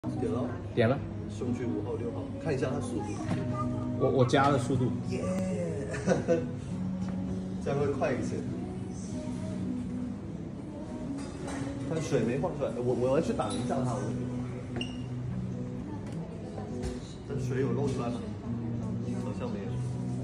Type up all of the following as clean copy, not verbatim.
点了， 点了。 顺序5号、6号，看一下它速度。 我加了速度。 耶，这样会快一些。但水没放出来，我要去挡一下它。这水有漏出来吗？好像没有。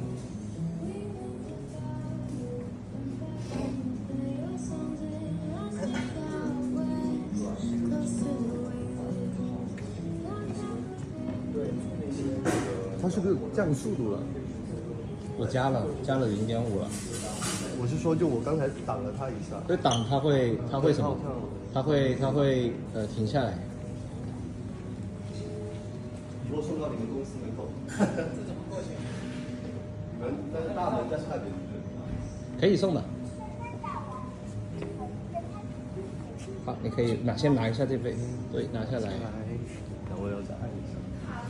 它是不是降速度了？ 我加了0.5了。 我是说，就我刚才挡了它一下。 对，挡它会什么？它会停下来。 以后送到你们公司门口。这怎么过去？你们那个大门在下面。 可以送的。好，你可以先拿一下这杯，对，拿下来。 然后要再按一下。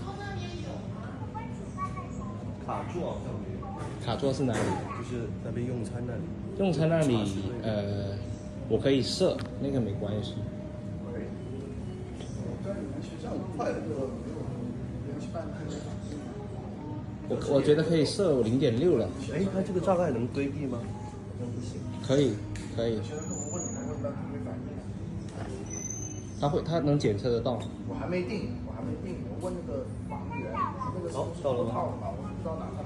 卡座好像没有。 卡座是哪里？ 就是那边用餐那里。 用餐那里，我可以设，那个没关系。 在你们学校快了， 我觉得可以设0.6了。 哎，它这个障碍能规避吗？那不行。 可以。它能检测得到。 我还没定，我问那个房源，那个到了吗？ 我不知道哪。